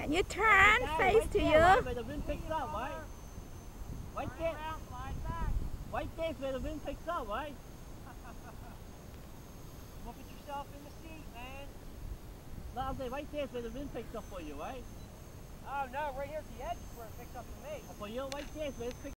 Can you turn face to you? Where the wind picks up, right? Right there. Right there's where the wind picks up, right? Look at yourself in the seat, man. No, I'm saying right there's where the wind picks up for you, right? Oh no, right here's the edge where it picks up for me. For you, right there's where it picks